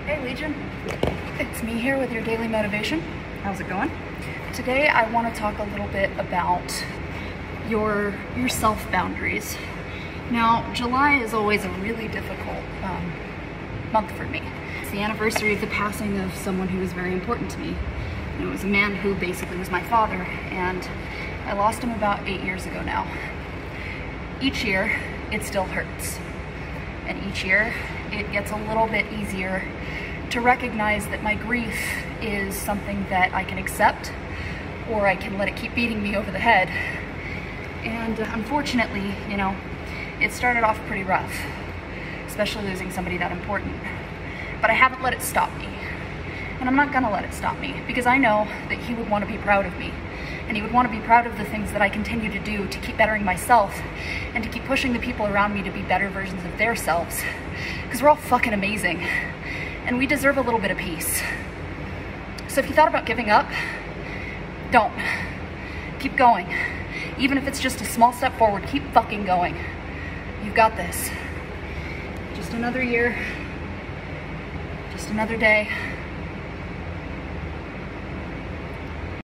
Hey Legion, it's me here with your daily motivation. How's it going? Today I want to talk a little bit about your self boundaries. Now, July is always a really difficult month for me. It's the anniversary of the passing of someone who was very important to me. And it was a man who basically was my father, and I lost him about 8 years ago now. Each year, it still hurts. And each year, it gets a little bit easier to recognize that my grief is something that I can accept, or I can let it keep beating me over the head. And unfortunately, you know, it started off pretty rough, especially losing somebody that important. But I haven't let it stop me. And I'm not gonna let it stop me, because I know that he would want to be proud of me. And he would want to be proud of the things that I continue to do to keep bettering myself and to keep pushing the people around me to be better versions of their selves. Because we're all fucking amazing. And we deserve a little bit of peace. So if you thought about giving up, don't. Keep going. Even if it's just a small step forward, keep fucking going. You've got this. Just another year. Just another day.